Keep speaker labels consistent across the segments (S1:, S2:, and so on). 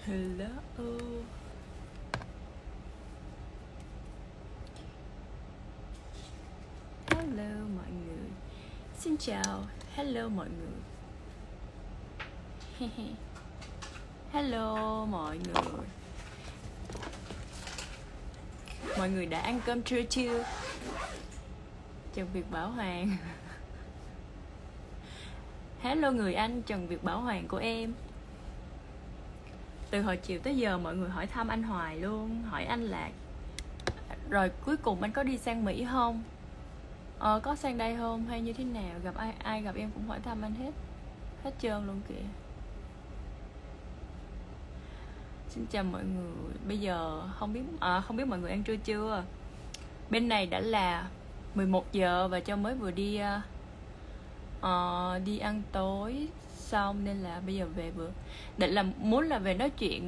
S1: Hello. Hello mọi người. Xin chào. Hello mọi người. Hello mọi người. Mọi người đã ăn cơm trưa chưa? Trần Việt Bảo Hoàng. Hello người anh Trần Việt Bảo Hoàng của em. Từ hồi chiều tới giờ mọi người hỏi thăm anh hoài luôn. Hỏi anh là rồi cuối cùng anh có đi sang Mỹ không? Có sang đây không hay như thế nào? Gặp ai gặp em cũng hỏi thăm anh hết trơn luôn kìa. Xin chào mọi người. Bây giờ không biết mọi người ăn trưa chưa? Bên này đã là 11 giờ và Châu mới vừa đi đi ăn tối xong nên là bây giờ về vừa định là muốn là về nói chuyện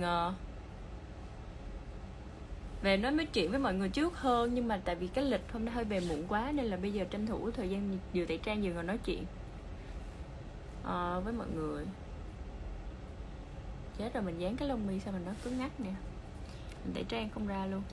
S1: với mọi người trước hơn, nhưng mà tại vì cái lịch hôm nay hơi về muộn quá nên là bây giờ tranh thủ thời gian vừa tẩy trang vừa ngồi nói chuyện với mọi người. Chết rồi, mình dán cái lông mi sao mà nó cứng ngắc nè, mình tẩy trang không ra luôn.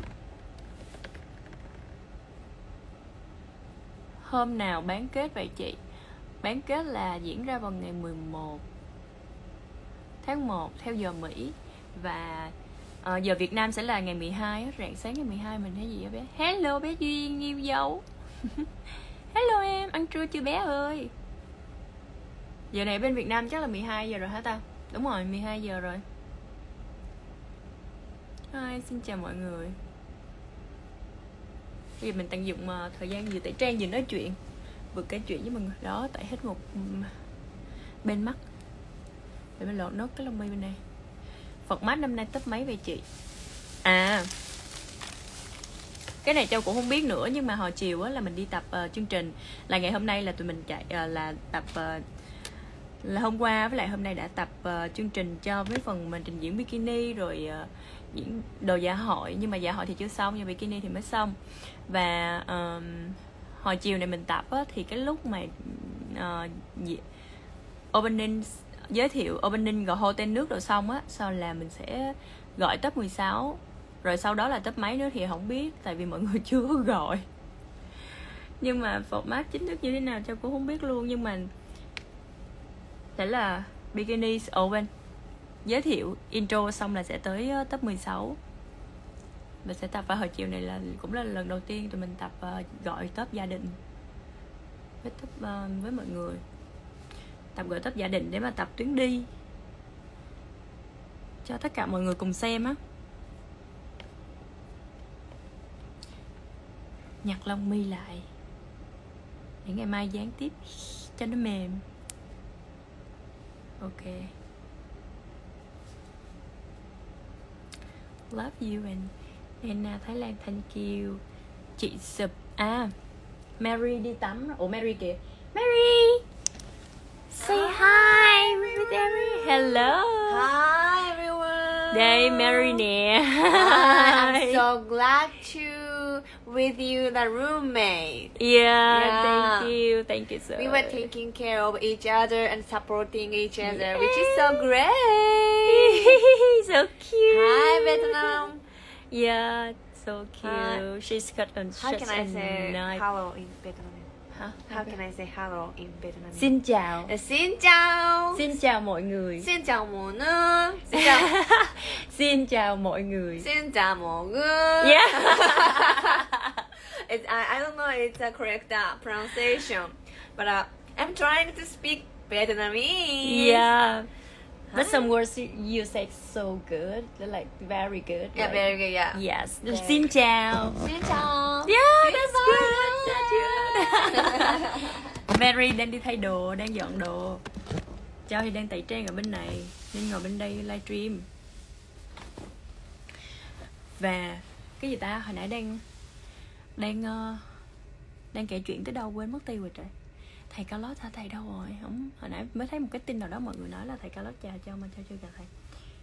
S1: Hôm nào bán kết vậy chị? Bán kết là diễn ra vào ngày 11 tháng 1 theo giờ Mỹ, và giờ Việt Nam sẽ là ngày 12 rạng sáng ngày 12. Mình thấy gì vậy bé? Hello bé Duyên yêu dấu. Hello em, ăn trưa chưa bé ơi? Giờ này bên Việt Nam chắc là 12 giờ rồi hả ta? Đúng rồi, 12 giờ rồi. Hi, xin chào mọi người. Bây giờ mình tận dụng thời gian vừa tẩy trang vừa nói chuyện, vừa kể chuyện với mọi người. Đó, tại hết một bên mắt. Để mình lột nốt cái lông mi bên này. Phật mát năm nay tấp mấy vậy chị? Cái này Châu cũng không biết nữa, nhưng mà hồi chiều á là mình đi tập chương trình. Là ngày hôm nay là tụi mình chạy là tập là hôm qua với lại hôm nay đã tập chương trình cho với phần mình trình diễn bikini rồi diễn đồ dạ hội, nhưng mà dạ hội thì chưa xong, nhưng bikini thì mới xong. Và hồi chiều này mình tập á, thì cái lúc mà opening, giới thiệu opening rồi hô tên nước rồi xong á, sau là mình sẽ gọi top 16, rồi sau đó là top mấy nữa thì không biết, tại vì mọi người chưa có gọi. Nhưng mà format chính thức như thế nào Châu cũng không biết luôn. Nhưng mà sẽ là bikini open, giới thiệu intro xong là sẽ tới top 16 và sẽ tập. Vào hồi chiều này là cũng là lần đầu tiên tụi mình tập gọi top gia đình với với mọi người, tập gọi top gia đình để mà tập tuyến đi cho tất cả mọi người cùng xem á. Nhặt lông mi lại để ngày mai dán tiếp cho nó mềm. Ok. Love you and Thái Lan, thank you. Chị sụp Mary đi tắm. Ủa Mary kìa. Mary, say hi with Mary. Hello.
S2: Hi everyone.
S1: Đây Mary nè.
S2: I'm so glad to with you, the roommate.
S1: Yeah, thank you so.
S2: We were taking care of each other and supporting each other, which is so great.
S1: So cute.
S2: Hi Vietnam.
S1: Yeah, so cute. She's got
S2: How
S1: such
S2: can
S1: a
S2: I say
S1: nice.
S2: hello in Vietnamese?
S1: Hả?
S2: How can I say hello in Vietnamese?
S1: Xin chào.
S2: Xin chào.
S1: Xin chào mọi người.
S2: Xin chào mọi người. Xin chào.
S1: Xin chào mọi người.
S2: Xin chào mọi người.
S1: Yeah.
S2: I don't know it's a correct pronunciation, but I'm trying to speak Vietnamese.
S1: Yeah. But some words you say so good. They're like very good.
S2: Yeah,
S1: like,
S2: very good, yeah.
S1: Yes.
S2: Very
S1: Xin chào.
S2: Xin chào.
S1: Yeah, that's good. That's good. Mary đang đi thay đồ, đang dọn đồ. Châu thì đang tẩy trang ở bên này nên ngồi bên đây livestream. Và cái gì ta, hồi nãy đang kể chuyện tới đâu quên mất tiêu rồi trời. Thầy Carlos hả? Thầy đâu rồi? Không, hồi nãy mới thấy một cái tin nào đó mọi người nói là thầy Carlos chào cho mà chưa gặp thầy.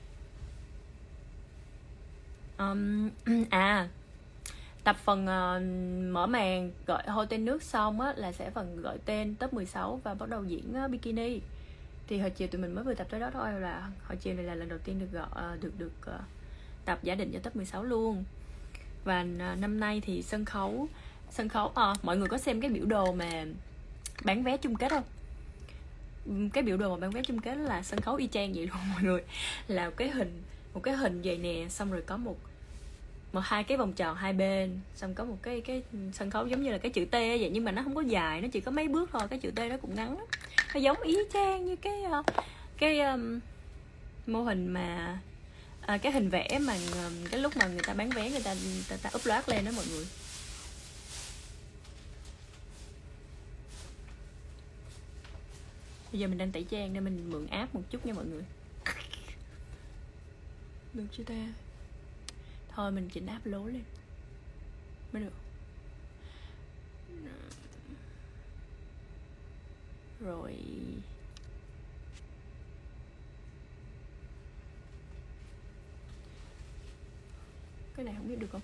S1: Tập phần mở màn gọi hô tên nước xong á là sẽ phần gọi tên top 16 và bắt đầu diễn bikini. Thì hồi chiều tụi mình mới vừa tập tới đó thôi, là hồi chiều này là lần đầu tiên được tập giả định cho top 16 luôn. Và năm nay thì sân khấu mọi người có xem cái biểu đồ mà bán vé chung kết không? Cái biểu đồ mà bán vé chung kết là sân khấu y chang vậy luôn mọi người, là một cái hình vậy nè, xong rồi có hai cái vòng tròn hai bên, xong có một cái sân khấu giống như là cái chữ T vậy, nhưng mà nó không có dài, nó chỉ có mấy bước thôi, cái chữ T nó cũng ngắn lắm. Nó giống y chang như cái mô hình mà cái hình vẽ mà cái lúc mà người ta bán vé, người ta upload lên đó mọi người. Bây giờ mình đang tẩy trang nên mình mượn app một chút nha mọi người. Được chưa ta? Thôi mình chỉnh app lố lên mới được. Rồi cái này không biết được không?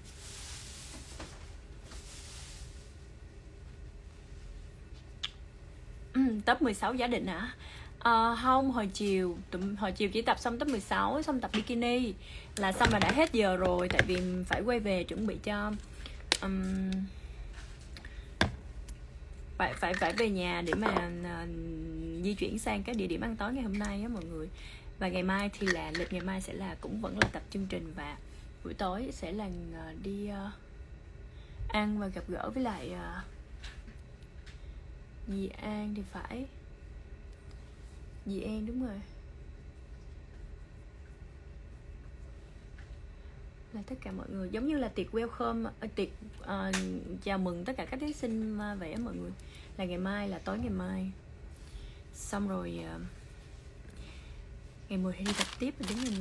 S1: Top 16 giả định hả? Không, hồi chiều chỉ tập xong top 16, xong tập bikini là xong là đã hết giờ rồi, tại vì phải quay về chuẩn bị cho phải về nhà để mà di chuyển sang cái địa điểm ăn tối ngày hôm nay á mọi người. Và ngày mai thì là lịch ngày mai sẽ là cũng vẫn là tập chương trình, và buổi tối sẽ là đi ăn và gặp gỡ với lại dì An thì phải. Dì An đúng rồi. Là tất cả mọi người, giống như là tiệc welcome, tiệc chào mừng tất cả các thí sinh vậy á mọi người. Là ngày mai, là tối ngày mai. Xong rồi ngày 10 thì đi tập tiếp, rồi đến ngày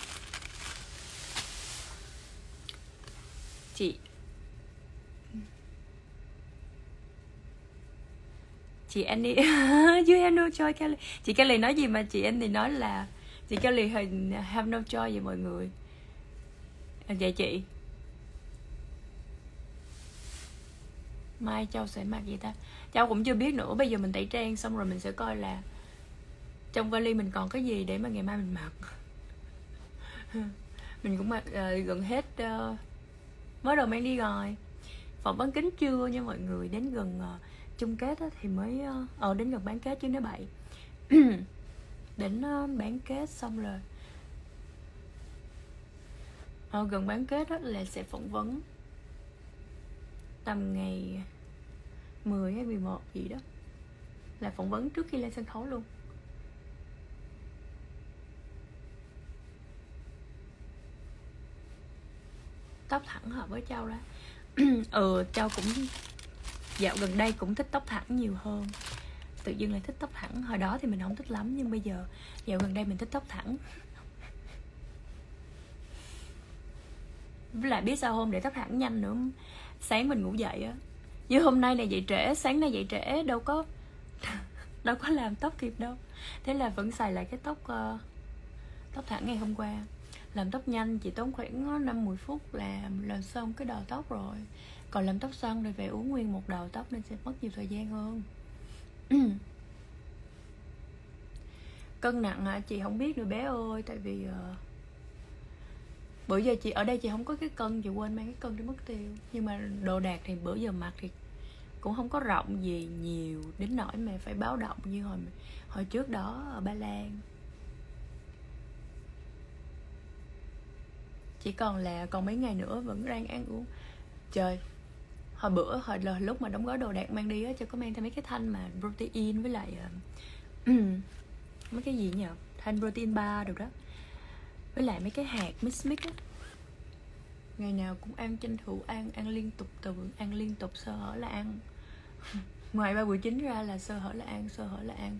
S1: chị Annie you have no choice Kelly. Chị Kelly nói gì mà chị Annie nói là chị Kelly have no choice vậy mọi người. Vậy chị mai Châu sẽ mặc gì ta? Châu cũng chưa biết nữa. Bây giờ mình tẩy trang xong rồi mình sẽ coi là trong vali mình còn cái gì để mà ngày mai mình mặc. Mình cũng mặc gần hết mới đầu mang đi rồi. Phỏng vấn kính chưa nha mọi người. Đến gần chung kết thì mới đến gần bán kết chứ nếu bậy. Đến bán kết xong rồi gần bán kết là sẽ phỏng vấn tầm ngày 10 hay 11 gì đó, là phỏng vấn trước khi lên sân khấu luôn. Tóc thẳng hợp với Châu đó. Châu cũng dạo gần đây cũng thích tóc thẳng nhiều hơn. Tự dưng lại thích tóc thẳng. Hồi đó thì mình không thích lắm, nhưng bây giờ dạo gần đây mình thích tóc thẳng. Với lại biết sao hôm để tóc thẳng nhanh nữa. Sáng mình ngủ dậy á, như hôm nay này dậy trễ, sáng nay dậy trễ, đâu có làm tóc kịp đâu. Thế là vẫn xài lại cái tóc thẳng ngày hôm qua. Làm tóc nhanh chỉ tốn khoảng 5-10 phút làm xong cái đầu tóc rồi. Còn làm tóc xoăn thì phải uống nguyên một đầu tóc nên sẽ mất nhiều thời gian hơn. Cân nặng hả? Chị không biết nữa bé ơi. Tại vì bữa giờ chị ở đây chị không có cái cân, chị quên mang cái cân để mất tiêu. Nhưng mà đồ đạc thì bữa giờ mặc thì cũng không có rộng gì nhiều đến nỗi mà phải báo động như hồi trước đó ở Ba Lan. Chỉ còn mấy ngày nữa vẫn đang ăn uống. Trời, hồi lúc mà đóng gói đồ đạc mang đi á, cho có mang thêm mấy cái thanh mà protein với lại mấy cái gì nhỉ, thanh protein bar được đó, với lại mấy cái hạt mix á. Ngày nào cũng ăn, tranh thủ ăn liên tục, ăn liên tục, sơ hở là ăn. Ngoài 3 buổi chính ra là sơ hở là ăn.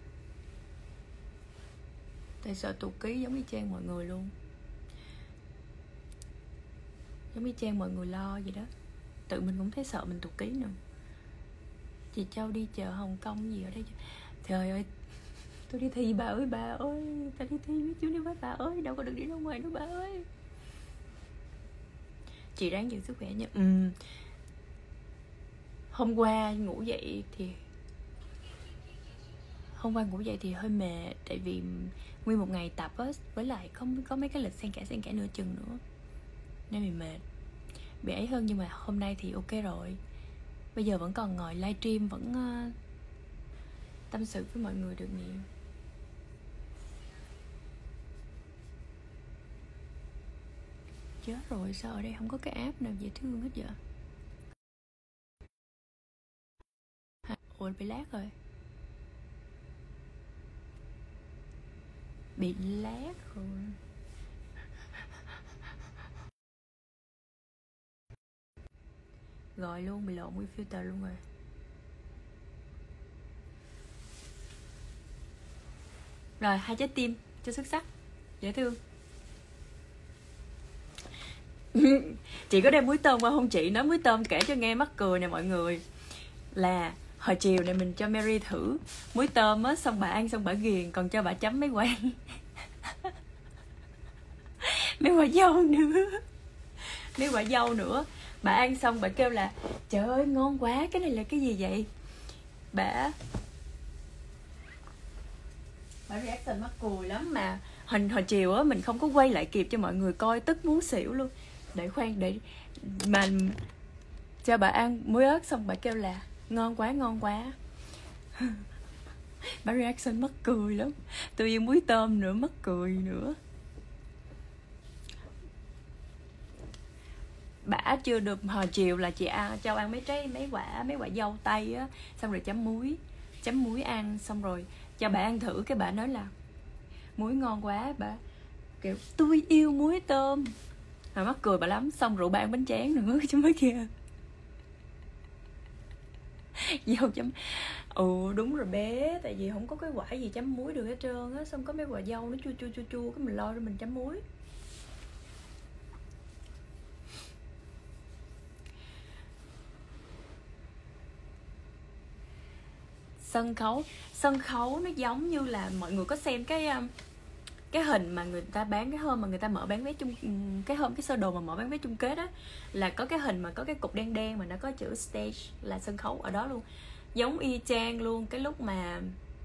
S1: Tại sợ tụt ký giống như Trang mọi người luôn. Giống như Trang mọi người lo vậy đó. Tự mình cũng thấy sợ mình tụt ký nữa. Chị Châu đi chợ Hồng Kông gì ở đây. Trời ơi, tôi đi thi bà ơi, tao đi thi với chú đi với bà ơi, đâu có được đi ra ngoài nữa bà ơi. Chị ráng giữ sức khỏe nha. Hôm qua ngủ dậy thì hôm qua ngủ dậy thì hơi mệt, tại vì nguyên một ngày tập á, với lại không có mấy cái lịch xen kẽ nửa chừng nữa nên mình mệt, bị ấy hơn. Nhưng mà hôm nay thì ok rồi, bây giờ vẫn còn ngồi livestream, vẫn tâm sự với mọi người được nhiều. Chết rồi, sao ở đây không có cái app nào dễ thương hết vậy? Ủa, bị lag rồi. Bị lag rồi. Rồi luôn, bị lộn nguyên filter luôn rồi. Rồi, 2 trái tim cho xuất sắc, dễ thương. Chị có đem muối tôm qua không chị? Nói muối tôm kể cho nghe mắc cười nè mọi người. Là hồi chiều này mình cho Mary thử muối tôm á, xong bà ăn xong bà ghiền, còn cho bà chấm mấy quả mấy quả dâu nữa. Mấy quả dâu nữa. Bà ăn xong bà kêu là trời ơi ngon quá, cái này là cái gì vậy? Bà reaction mắc cười lắm. Mà hồi chiều á mình không có quay lại kịp cho mọi người coi, tức muốn xỉu luôn. Để khoan, để mà cho bà ăn muối ớt xong bà kêu là ngon quá ngon quá. Bà reaction mắc cười lắm. Tự nhiên muối tôm nữa, mắc cười nữa. Bả chưa được, hồi chiều là chị cho ăn mấy quả dâu tây á, xong rồi chấm muối ăn, xong rồi cho bà ăn thử, cái bà nói là muối ngon quá, bà kiểu tôi yêu muối tôm. Mà mắc cười bà lắm. Xong rủ bà ăn bánh tráng nữa chứ mới kia. Dâu chấm. Đúng rồi bé, tại vì không có cái quả gì chấm muối được hết trơn á, xong có mấy quả dâu nó chua cái mình lo ra mình chấm muối. Sân khấu nó giống như là mọi người có xem cái hình mà người ta bán cái hôm mà người ta mở bán vé chung, cái sơ đồ mà mở bán vé chung kết á, là có cái hình mà có cái cục đen đen mà nó có chữ stage là sân khấu ở đó luôn, giống y chang luôn. Cái lúc mà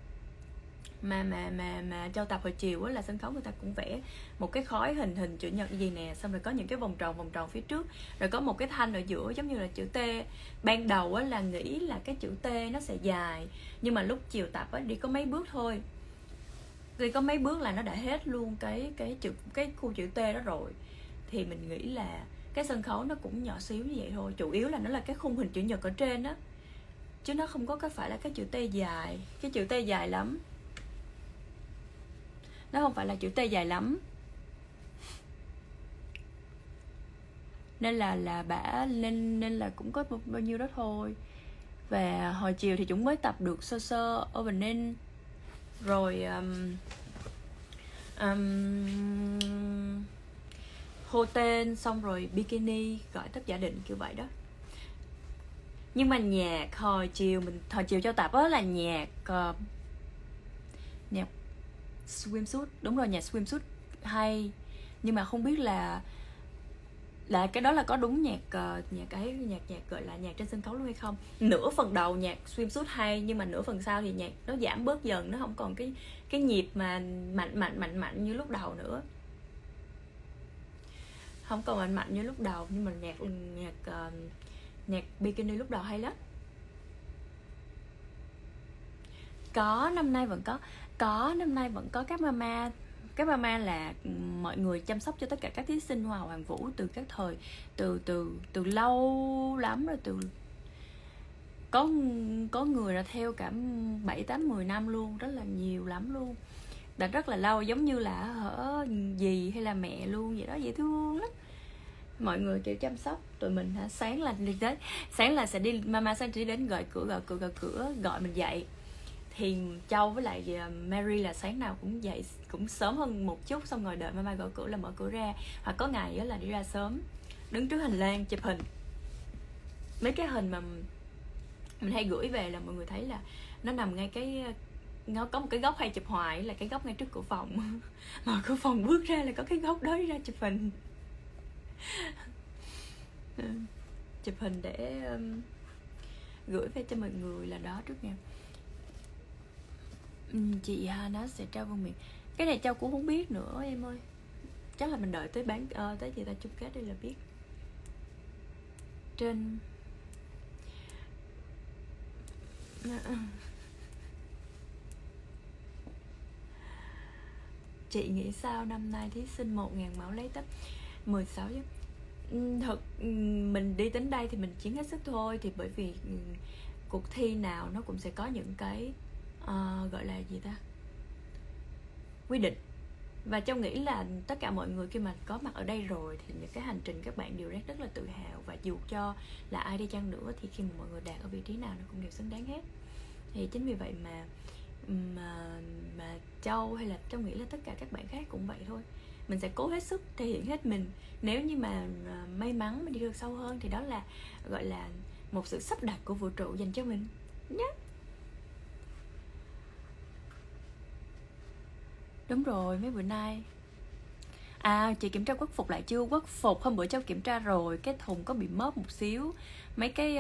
S1: Châu tập hồi chiều á, là sân khấu người ta cũng vẽ một cái khói hình chữ nhật gì nè, xong rồi có những cái vòng tròn phía trước, rồi có một cái thanh ở giữa giống như là chữ T. Ban đầu á là nghĩ là cái chữ T nó sẽ dài, nhưng mà lúc chiều tập á đi có mấy bước thôi, đi có mấy bước là nó đã hết luôn cái khu chữ T đó rồi. Thì mình nghĩ là cái sân khấu nó cũng nhỏ xíu như vậy thôi, chủ yếu là nó là cái khung hình chữ nhật ở trên á, chứ nó không có phải là cái chữ T dài. Cái chữ T dài lắm, nó không phải là chữ T dài lắm, nên là bả nên là cũng có bao nhiêu đó thôi. Và hồi chiều thì chúng mới tập được sơ opening rồi hô tên, xong rồi bikini, gọi tất giả định kiểu vậy đó. Nhưng mà nhạc hồi chiều cho tập á là nhạc swimsuit, đúng rồi, nhạc swimsuit hay, nhưng mà không biết là cái đó là có đúng nhạc gọi là nhạc trên sân khấu luôn hay không. Nửa phần đầu nhạc swimsuit hay, nhưng mà nửa phần sau thì nhạc nó giảm bớt dần, nó không còn cái nhịp mà mạnh như lúc đầu nữa, không còn mạnh như lúc đầu. Nhưng mà nhạc bikini lúc đầu hay lắm. Năm nay vẫn có các mama là mọi người chăm sóc cho tất cả các thí sinh Hoa hậu Hoàn Vũ từ các thời từ lâu lắm rồi, có người là theo cả 7, 8, 10 năm luôn, rất là nhiều lắm luôn, đã rất là lâu, giống như là dì hay là mẹ luôn vậy đó, dễ thương lắm. Mọi người kiểu chăm sóc tụi mình hả. Sáng là sẽ đi, mama sẽ đi đến gõ cửa gọi mình dậy. Thì Châu với lại Mary là sáng nào cũng dậy cũng sớm hơn một chút, xong rồi đợi mama gõ cửa là mở cửa ra, hoặc có ngày là đi ra sớm, đứng trước hành lang chụp hình. Mấy cái hình mà mình hay gửi về là mọi người thấy là nó nằm ngay nó có một cái góc hay chụp hoài, là cái góc ngay trước cửa phòng. Mở cửa phòng bước ra là có cái góc đó, đi ra chụp hình. Chụp hình để gửi về cho mọi người là đó trước nha. Chị nó sẽ trao vương miện. Cái này Châu cũng không biết nữa em ơi. Chắc là mình đợi tới tới chị ta chung kết đây là biết. Trên chị nghĩ sao năm nay thí sinh 1.000 mẫu lấy tấp 16 chứ? Thật mình đi đến đây thì mình chiến hết sức thôi. Thì bởi vì cuộc thi nào nó cũng sẽ có những cái gọi là gì ta, quy định. Và Châu nghĩ là tất cả mọi người khi mà có mặt ở đây rồi thì những cái hành trình các bạn đều rất là tự hào. Và dù cho là ai đi chăng nữa thì khi mà mọi người đạt ở vị trí nào nó cũng đều xứng đáng hết. Thì chính vì vậy mà Châu hay là Châu nghĩ là tất cả các bạn khác cũng vậy thôi. Mình sẽ cố hết sức thể hiện hết mình. Nếu như mà may mắn mình đi được sâu hơn thì đó là gọi là một sự sắp đặt của vũ trụ dành cho mình nhé. Đúng rồi, mấy bữa nay chị kiểm tra quốc phục lại chưa? Quốc phục hôm bữa Châu kiểm tra rồi, cái thùng có bị móp một xíu. Mấy cái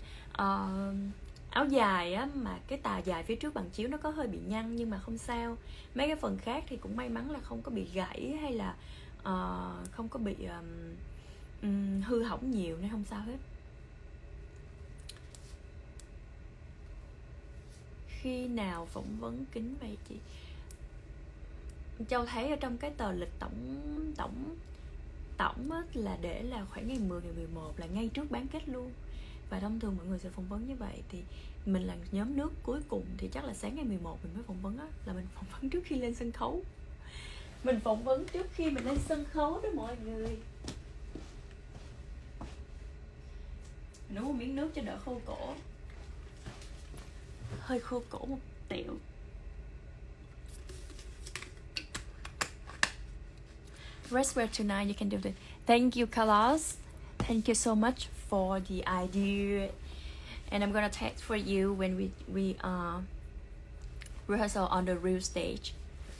S1: áo dài á, mà cái tà dài phía trước bằng chiếu nó có hơi bị nhăn, nhưng mà không sao. Mấy cái phần khác thì cũng may mắn là không có bị gãy hay là không có bị hư hỏng nhiều nên không sao hết. Khi nào phỏng vấn kín vậy chị? Châu thấy ở trong cái tờ lịch tổng á, là để là khoảng ngày 10, ngày 11 là ngay trước bán kết luôn. Và thông thường mọi người sẽ phỏng vấn như vậy. Thì mình là nhóm nước cuối cùng thì chắc là sáng ngày 11 mình mới phỏng vấn á. Là mình phỏng vấn trước khi lên sân khấu. Mình phỏng vấn trước khi mình lên sân khấu đó mọi người. Mình uống một miếng nước cho đỡ khô cổ. Hơi khô cổ một tẹo. Rest well tonight, you can do it. Thank you, Carlos. Thank you so much for the idea. And I'm gonna text for you when we rehearsal on the real stage.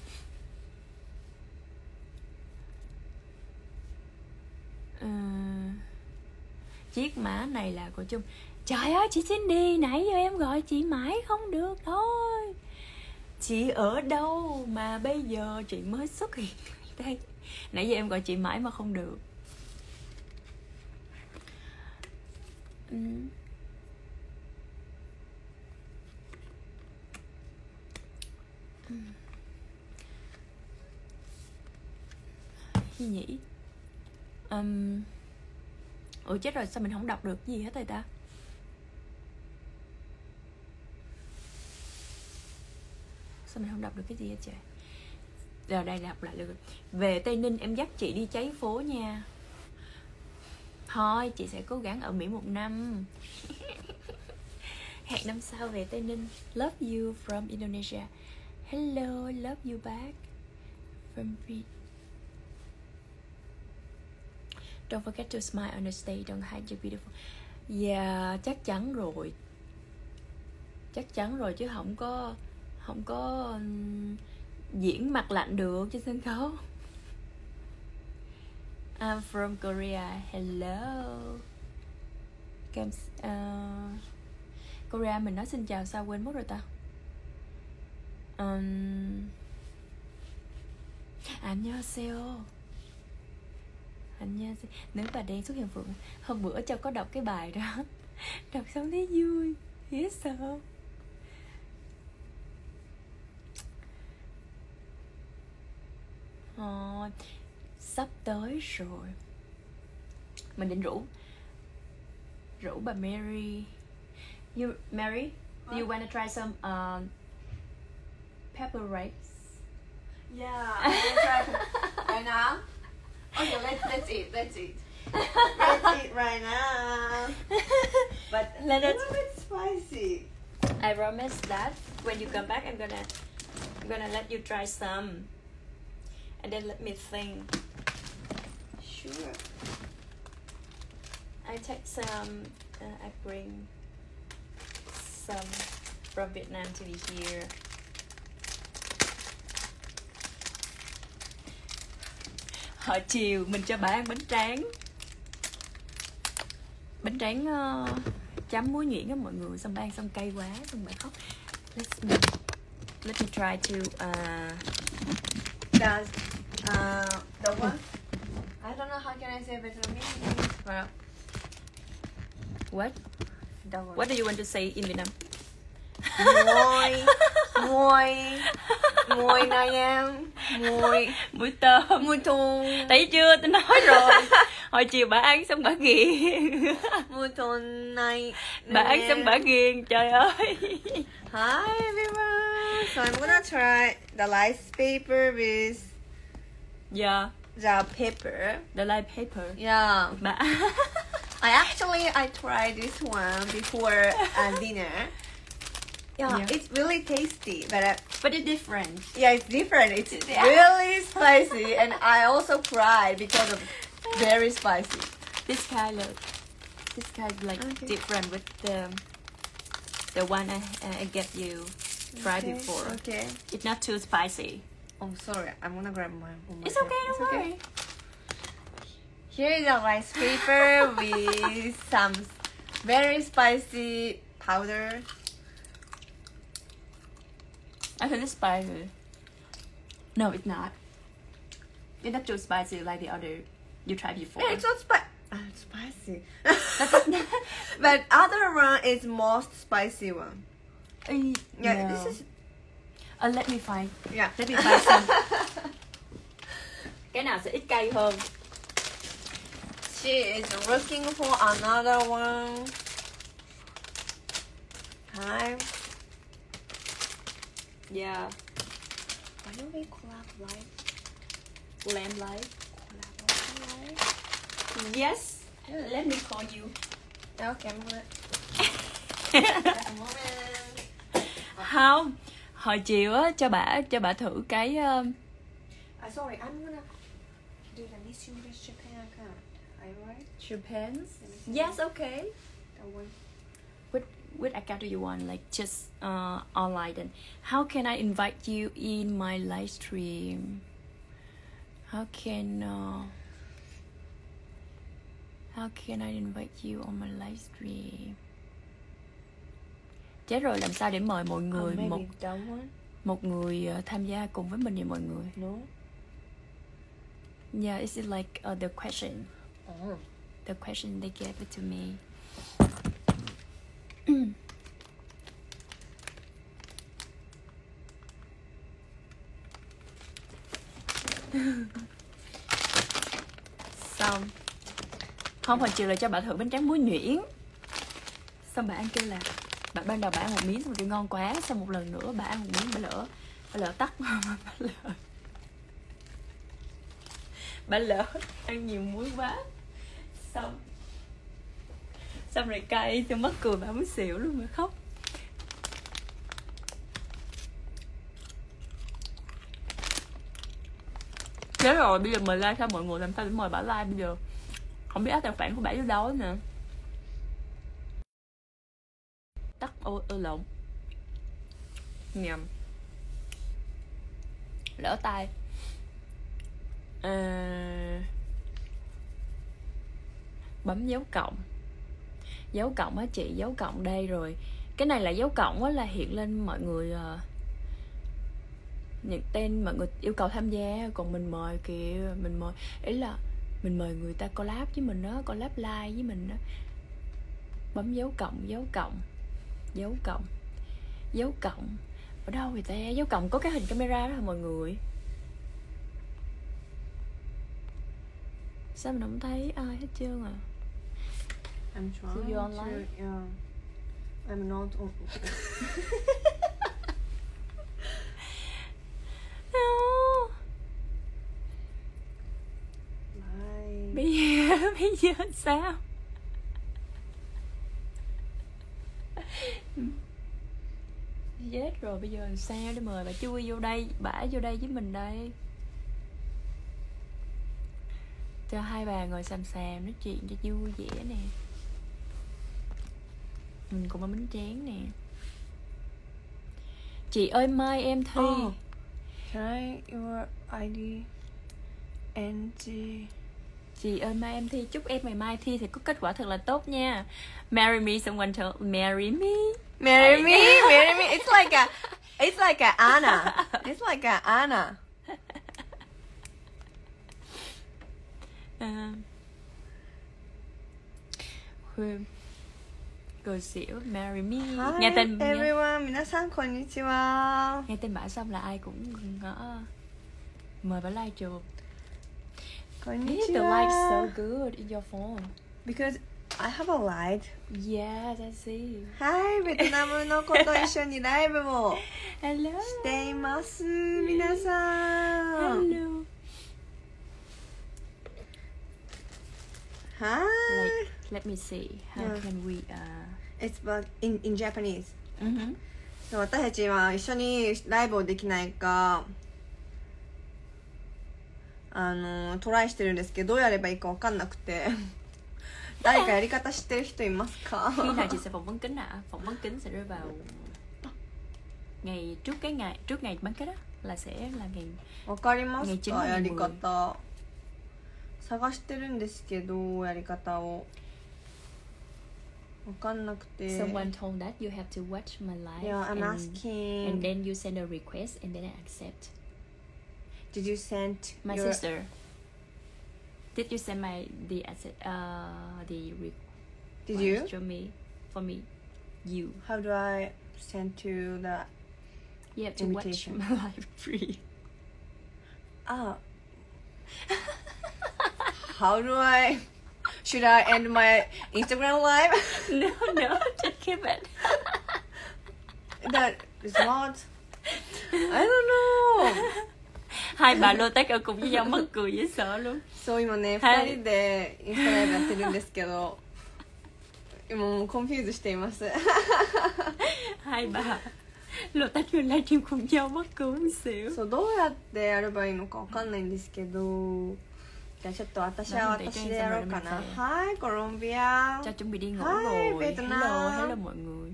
S1: Chiếc mã này là của Trung. Trời ơi chị Cindy, nãy giờ em gọi chị mãi không được thôi. Chị ở đâu mà bây giờ chị mới xuất hiện đây? Nãy giờ em gọi chị mãi mà không được. Gì nhỉ? Ủa chết rồi, sao mình không đọc được gì hết rồi ta? Sao mình không đọc được cái gì hết trời? Rồi đây đọc lại được. Về Tây Ninh em dắt chị đi cháy phố nha. Thôi chị sẽ cố gắng ở Mỹ 1 năm. Hẹn năm sau về Tây Ninh. Love you from Indonesia. Hello, love you back from Don't forget to smile on the stage. Don't hide your beautiful. Yeah, chắc chắn rồi. Chắc chắn rồi chứ không có diễn mặt lạnh được trên sân khấu. I'm from Korea. Hello. Korea mình nói xin chào sao quên mất rồi ta. 안녕하세요. 안녕하세요. Nếu bà đen xuất hiện Phượng. Hôm bữa Châu có đọc cái bài đó. Đọc xong thấy vui. Biết sao? Sắp tới rồi. Mình định rủ bà Mary. Mary, do you wanna try some pepper rice?
S2: Yeah, I will try right now. Okay, let's eat. Let's eat right now. But a little bit spicy.
S1: I promise that when you come back, I'm gonna let you try some, and then let me think.
S2: Sure.
S1: I take some. I bring some from Vietnam to be here. Hồi chiều mình cho bà ăn bánh tráng. Bánh tráng chấm muối nhuyễn á mọi người. Xong bà ăn xong cay quá. Xong bà khóc. Let's Let me try to
S2: Does the one? I don't know how can I say Vietnamese. Well,
S1: what?
S2: the one.
S1: What do you want to say in Vietnam?
S2: Mùi này em.
S1: Muối tôm.
S2: Mùi tôm.
S1: Thấy chưa, tôi nói rồi. Hồi chiều bà ăn xong bà ghiền.
S2: Mùi tôm này.
S1: Bà ăn xong bà ghiền, trời ơi.
S2: Hi everyone. So I'm gonna try the rice paper with
S1: Yeah,
S2: the pepper.
S1: the light paper.
S2: Yeah.
S1: Bà
S2: I tried this one before dinner. Yeah, it's really tasty,
S1: but it's different.
S2: yeah, it's different. It's really spicy, and I also cried because of very spicy.
S1: This kind like
S2: Okay.
S1: different with the one I get you tried before.
S2: Okay.
S1: It's not too spicy.
S2: Oh, sorry. I'm gonna grab my.
S1: It's okay, don't worry.
S2: Here is a rice paper with some very spicy powder.
S1: I think it's spicy. No, it's not. It's not too spicy like the other you tried before.
S2: Yeah, it's not spicy. But other one is most spicy one. Yeah,
S1: No.
S2: this is.
S1: Let me find.
S2: Yeah.
S1: Let me find some. Cái nào sẽ ít cay hơn?
S2: She is looking for another one. Hi.
S1: Yeah.
S2: Why don't we collab live?
S1: Lamb light.
S2: Collab live?
S1: Yes. Let me call you.
S2: Okay, I'm gonna. A moment.
S1: Không. Hồi chiều á cho bà thử cái
S2: Sorry, I'm gonna do the Miss Universe Japan account. Are you right?
S1: Japan's. Yes, okay.
S2: That one.
S1: What account do you want? Like just online then. How can I invite you in my live stream? How can I invite you on my live stream? Chết rồi, làm sao để mời mọi người
S2: Maybe that one.
S1: một người tham gia cùng với mình vậy mọi người?
S2: No.
S1: Yeah, is it like the question?
S2: Oh.
S1: The question they gave it to me. Xong không, hồi chiều là cho bà thử bánh tráng muối nhuyễn. Xong bà ăn kêu là ban đầu bà ăn một miếng xong kêu ngon quá. Xong một lần nữa bà ăn một miếng bà lỡ tắt. Bà lỡ ăn nhiều muối quá. Xong rồi cay, xong mắc cười, bà muốn xỉu luôn mà khóc. Thế rồi bây giờ mời like sao mọi người, làm sao để mời bà like bây giờ? Không biết tài khoản của bà vô đâu nè. Tắt lộn. Nhầm. Lỡ tay. Bấm dấu cộng. Dấu cộng á chị, dấu cộng đây rồi. Cái này là dấu cộng á, là hiện lên mọi người những tên mọi người yêu cầu tham gia. Còn mình mời kìa, mình mời, ý là mình mời người ta collab với mình đó, collab like với mình đó. Bấm dấu cộng, dấu cộng, dấu cộng, dấu cộng. Ở đâu người ta? Dấu cộng có cái hình camera đó hả mọi người? Sao mình không thấy ai hết trơn à?
S2: I'm trying
S1: So you online?
S2: to. Yeah. I'm not.
S1: No. Bây giờ sao? Chết rồi, bây giờ làm sao để mời bà chui vô đây, bả vô đây với mình đây. Cho hai bà ngồi xàm xàm nói chuyện cho vui vẻ nè. Mình cũng ăn bánh tráng nè. Chị ơi mai em thi.
S2: Can I your ID? NG.
S1: Chị ơi mai em thi, chúc em ngày mai thi thì có kết quả thật là tốt nha. Marry me, someone to marry me.
S2: Marry me, marry me. It's like a It's like a Anna. It's like a Anna.
S1: Cô xỉu marry me.
S2: Hi
S1: Nghe tên
S2: everyone, 皆さんこんにちは。
S1: nghe tên bả xong là ai cũng ngỡ mời bả like chụp.
S2: こんに
S1: Hey,
S2: ち
S1: the light's
S2: は。
S1: so good in your phone.
S2: Because I have a light.
S1: Yes, I see.
S2: はい、ベトナムの子と一緒にライブを
S1: Hello.
S2: しています。皆さん。
S1: Hello.
S2: はい。
S1: Let me see. How
S2: Yeah.
S1: can we
S2: It's but in Japanese.
S1: Mhm.
S2: 私たちは一緒にライブをできないかトライしてるんですけど、どうやればいいか分かんなくて誰かやり方知ってる人いますか？
S1: Khi nào chị sẽ phỏng vấn kính ạ? Phỏng vấn kính sẽ rơi vào ngày trước ngày bán kết á, là sẽ là ngày
S2: 分かります
S1: ね
S2: か？やり方探してるんですけど、やり方を分かんなくて。
S1: someone told that you have to watch my live.
S2: Yeah, I'm
S1: and
S2: asking.
S1: then you send a request and then I accept.
S2: Did you send
S1: My
S2: your...
S1: sister. Did you send the
S2: Did you?
S1: to me for me? You.
S2: How do I send to the...
S1: You have to
S2: Invitation.
S1: watch my live free.
S2: Ah. How do I... Should I end my Instagram live?
S1: No, just keep it.
S2: That is not... I don't know.
S1: Hai bà lô tách ở cùng với nhau mắc cười dễ sợ luôn.
S2: そう今ね、
S1: はい
S2: 2人でインスタライブやってるんですけど、今もうコンフューズしています。
S1: Hai bà lô tách vừa livestream cùng nhau mắc cười xỉu.
S2: そうどうやってやればいいのかわかんないんですけど、じゃあちょっと私は私でやろうかな。はい、コロンビア。
S1: Cho chuẩn bị đi ngủ
S2: Hi,
S1: rồi.
S2: Việt Nam.
S1: Hello mọi người.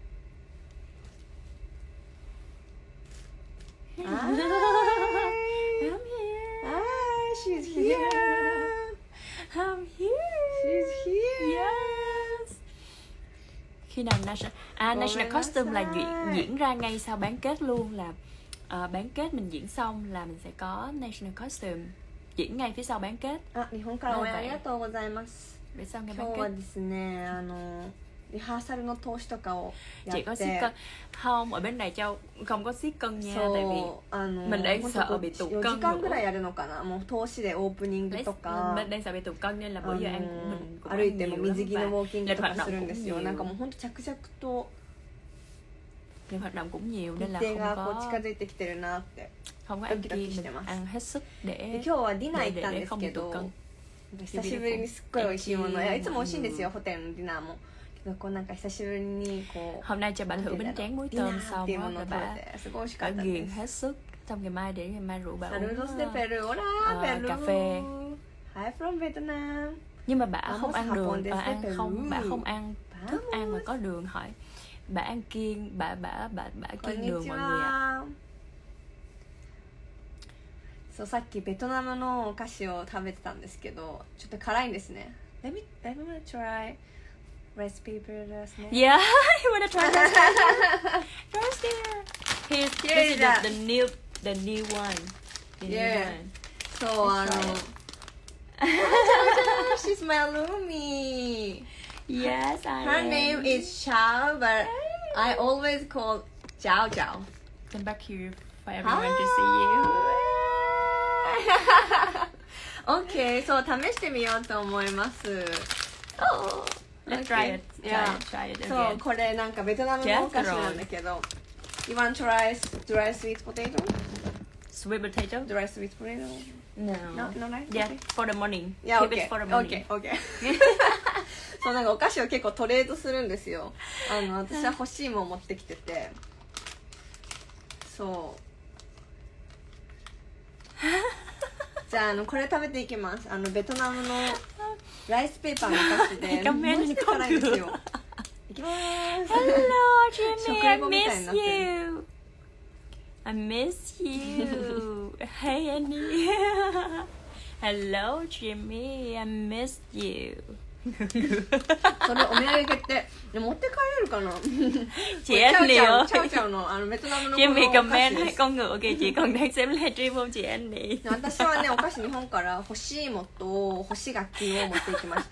S2: Hi.
S1: I'm here.
S2: Hi, she's here.
S1: I'm here.
S2: She's here.
S1: Yes. Khi nào National Costume là diễn ra ngay sau bán kết luôn, là bán kết mình diễn xong là mình sẽ có National Costume diễn ngay phía sau bán kết.
S2: あ、日本から応援ありがとうございます。
S1: Để sau ngày
S2: 今
S1: bán
S2: 日は
S1: kết
S2: ですね、リハーサルの投資とかをやっ
S1: chị
S2: て
S1: có siết cân không? Ở bên này Châu không có siết cân nha, tại vì
S2: そう
S1: mình đang sợ bị tụt
S2: 4
S1: cân
S2: 時間ぐらい
S1: nữa.
S2: やるのかな。もう投資でオープニングとか
S1: Mình đang sợ bị tụt cân nên là bữa giờ ăn của mình cũng
S2: 歩い
S1: ăn
S2: ても
S1: nhiều
S2: 水着の
S1: lắm
S2: ウォーキング
S1: và
S2: と
S1: lịch
S2: か
S1: hoạt
S2: する
S1: động
S2: んです
S1: cũng
S2: よ。
S1: nhiều.
S2: なんかもうほんと着々と
S1: Lịch hoạt động cũng nhiều
S2: 日
S1: nên là
S2: 程がこう
S1: không
S2: 近
S1: có
S2: づいてきてるなって。
S1: không có ăn
S2: Đôi khi
S1: kiêng,
S2: đôi
S1: mình
S2: khi
S1: ăn hết sức
S2: で
S1: để
S2: 今日はディナー行ったん
S1: で
S2: ですけ
S1: でで
S2: ど、
S1: で
S2: 久しぶりにすっごい美味しいもの、いやいつも美味しいんですよ、ホテルのディナーも。けどこうなんか久しぶりにこう
S1: hôm nay cho bà thử bánh tráng muối
S2: ディナ
S1: tôm
S2: ーっていう
S1: xong
S2: も
S1: á
S2: のを
S1: rồi
S2: 食べてすごい美味しか
S1: bà
S2: ったで
S1: ghiền
S2: す。
S1: hết sức, xong ngày mai để ngày mai rủ bà uống
S2: Saludos de Peru, hola Peru.
S1: cà phê.
S2: Hi from Vietnam.
S1: Nhưng mà bà
S2: Vamos
S1: không ăn
S2: a
S1: đường,
S2: Japón desde
S1: ăn
S2: Peru.
S1: không, bà không ăn thức
S2: Vamos.
S1: ăn mà có đường, hỏi bà ăn kiêng, bà kiêng đường mọi người ạ.
S2: は。そうさっきベトナムのお菓子を食べてたんですけど、ちょっと辛いんですね。Let me try rice paperですね。
S1: Yeah, you wanna try this? Try there. This is
S2: that.
S1: the new one. The new
S2: Yeah.
S1: one.
S2: そう
S1: Let's try
S2: She's my roomie.
S1: Yes, I
S2: Her
S1: am.
S2: name is Xiao, but I always call Jiao Jiao.
S1: Come back here for everyone to see you.
S2: OK、そう試してみようと思います。
S1: Oh, let's try it.
S2: Yeah.
S1: Try it
S2: そう
S1: again.
S2: これなんかベトナムのお菓子なんだけど。You want to try dry sweet potato?
S1: Sweet potato?
S2: Dry sweet potato?
S1: No.
S2: No, right?
S1: Yeah,
S2: Okay.
S1: for the morning.
S2: Yeah,
S1: Keep
S2: okay.
S1: it for the morning.
S2: Okay. そうなんかお菓子を結構トレードするんですよ。私は欲しいもん持ってきてて。そう。じゃあこれ食べていきます。ベトナムのライスペーパーのお菓子で
S1: 画面に
S2: マジで辛いんですよ。いきます。
S1: Hello, Jimmy.
S2: 食
S1: I
S2: レポみたいに
S1: miss
S2: なってる。
S1: you. I miss you. Hey, Annie. Hello, Jimmy. I miss you.
S2: それお土産決定。で持って帰れるかな。
S1: Chị Annie ơi,
S2: チャウチャウのベトナムの
S1: chị
S2: この
S1: bị
S2: お菓子
S1: comment
S2: で
S1: hai
S2: す。
S1: con ngựa kìa, chị còn đang xem livestream không chị Annie?
S2: 私はねお菓子日本から干し芋と干し柿を持ってきました。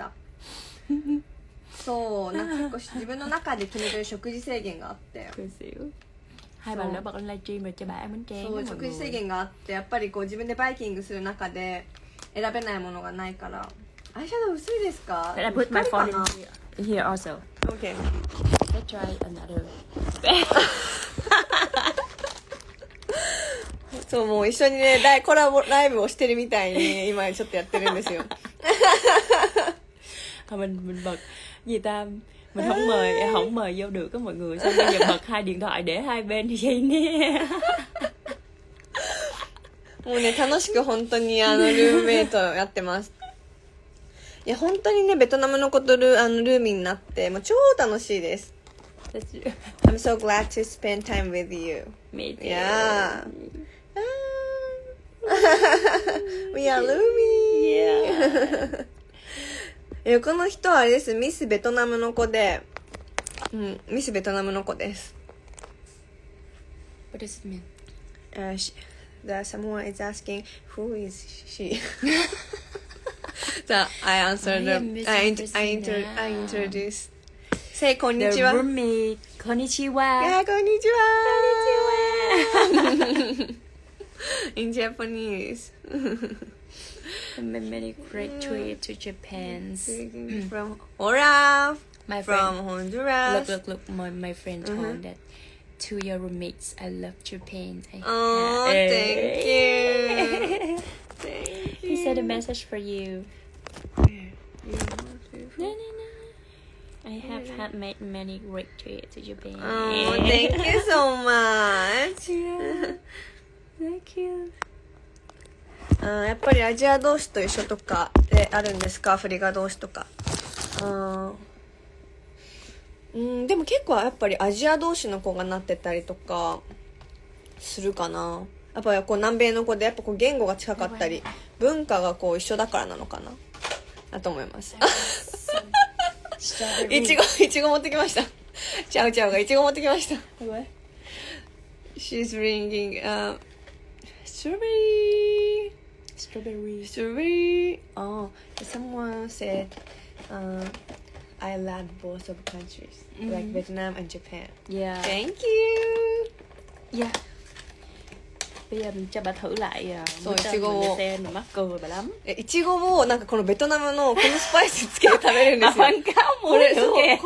S2: そうなんか結構自分の中で決めてる食事制限があって。
S1: Cười xỉu. Hai bà nữa bật lên livestream rồi cho bà ăn bánh tráng
S2: そう
S1: đó
S2: 食
S1: mọi
S2: 事制
S1: người.
S2: 限があってやっぱりこう自分でバイキングする中で選べないものがないから。アイシャドウ薄いですか？
S1: But I put my
S2: 光
S1: phone
S2: かな
S1: in here also.
S2: OK
S1: Let's try another.
S2: そうもう一緒にねコラボライブをしてるみたいに今ちょっとやってるんですよ。
S1: Thôi mình bật gì ta, mình không mời vô được á mọi người, xong bây giờ bật hai điện thoại để hai bên thì vậy nè.
S2: もうね楽しく本当にルームメイトやってます。いや本当にねベトナムの子とルーミーになってもう超楽しいです。 I'm so glad to spend time with you.
S1: Me too.
S2: Yeah. We are Lumi.
S1: Yeah.
S2: この人はあれです。ミスベトナムの子で、ミスベトナムの子です。
S1: What does it mean?
S2: Someone is asking who is she. So I answered. I introduced. Say こんにちは。
S1: The roommate. Konnichiwa.
S2: Yeah, こんにちは。In Japanese.
S1: Many great trip to Japan.
S2: From Olaf.
S1: My
S2: From
S1: friend.
S2: Honduras.
S1: Look. My friend told that to your roommates, I love Japan.
S2: Oh, thank you.
S1: He said a message for you. No. I have had made many great trips to Japan.
S2: Oh, thank you so much.
S1: Yeah. Thank you.
S2: やっぱりアジア同士と一緒とかであるんですか？アフリカ同士とか。でも結構やっぱりアジア同士の子がなってたりとかするかな。やっぱりこう南米の子でやっぱこう言語が近かったり文化がこう一緒だからなのかなだと思います。いちご持ってきました。チャウチャウがいちご持ってきました。She's bringing strawberry. Oh, someone said I love both of countries, like Vietnam and Japan.
S1: Yeah.
S2: Thank you.
S1: Yeah. Bây giờ mình cho bà thử lại
S2: Rồi, chị cô-
S1: xe mà mắc cười bà lắm.
S2: いちごをなんかこのベトナムのこのスパイスつけて食べるんですよ。
S1: Quảng cáo
S2: こ
S1: mua
S2: れ
S1: được
S2: そう
S1: kìa.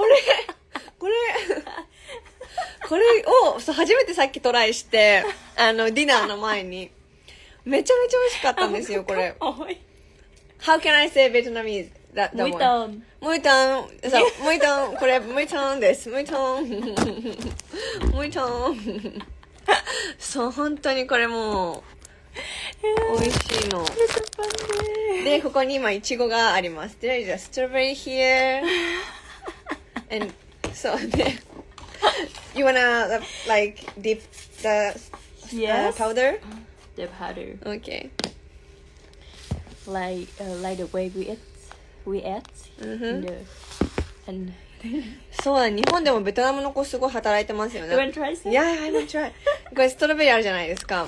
S2: これをそう初めてさっきトライしてディナーの前にめちゃめちゃ美味しかったんですよこれ。
S1: Ôi.
S2: How can I say Vietnamese? That
S1: Muối
S2: one.
S1: tôm.
S2: ムイタン、そう、ムイタン、これムイタンです。ムイタン。ムイタン。そう、本当にこれもう、美味しいの。で、ここに今、イチゴがあります。There is a strawberry here. And, そうね。You wanna, like, dip the
S1: Yes.
S2: powder?
S1: The powder.
S2: Okay.
S1: Like the way we ate in the and
S2: そうだ、日本でもベトナムの子すごい働いてますよ
S1: you want
S2: ね。
S1: to try some?
S2: いや、I will try. これストロベリーあるじゃないですか。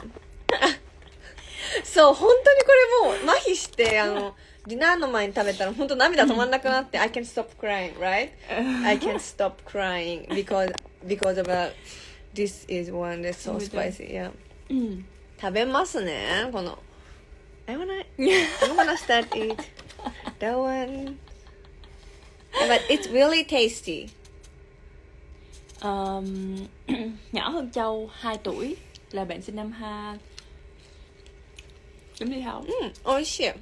S2: そう、本当にこれもう麻痺して、ディナーの前に食べたら本当涙止まんなくなって、I can't stop crying, right? I can't stop crying because of this is one that's so spicy. Yeah. 食べますね、この。I'm gonna start eat that one. But it's really tasty.
S1: Nhỏ hơn Châu 2 tuổi, là bạn sinh năm 2. Đúng đi không?
S2: 美味しい。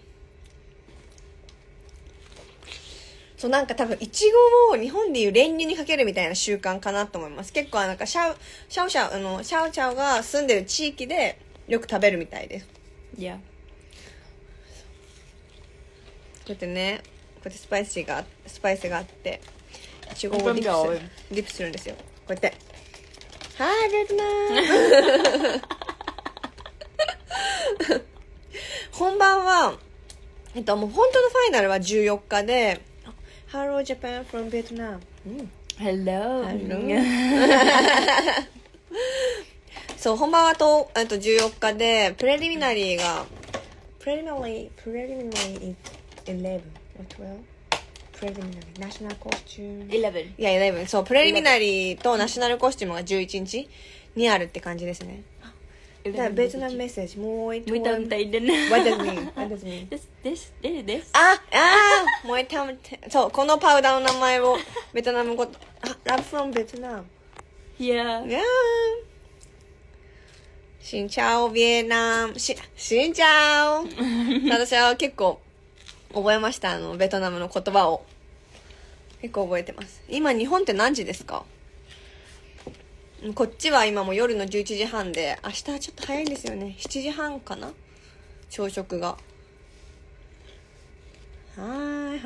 S2: そうなんか多分いちごを日本でいう練乳にかけるみたいな習慣かなと思います。結構なんかシャオチャオが住んでる地域でよく食べるみたいです。
S1: Yeah.
S2: こうやってね、こうやってスパイスがあっていちごをディップするんですよ。こうやってはいベトナム本番はもう本当のファイナルは14日で Hello Japan from Vietnam、
S1: Hello.
S2: Hello. そう本番は14日でプレリミナリーがプレリミナリー is 11 or 12 プレリミナリーナショナルコスチューム
S1: 11.
S2: いや11そうプレリミナリーとナショナルコスチュームが11日にあるって感じですね。だからベトナムメッセージもう一回
S1: Mới tâm tay đến.
S2: What does it mean? What does it mean?
S1: This.
S2: もう一回そうこのパウダーの名前をベトナム語Love from Vietnam
S1: Yeah.
S2: Yeah. シンチャオビエナムシンチャオ私は結構覚えましたベトナムの言葉を結構覚えてます。今日本って何時ですか？こっちは今も夜の11時半で明日はちょっと早いんですよね。7時半かな朝食が。Hi.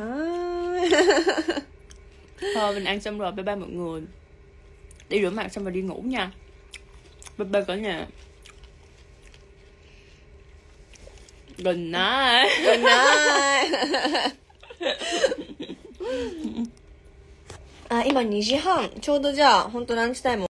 S1: Thôi mình ăn xong rồi, bye bye mọi người. Đi rửa mặt xong rồi đi ngủ nha. Bye bye cả nhà. Good night.
S2: Good night. 今2時半ちょうどじゃあ本当ランチタイム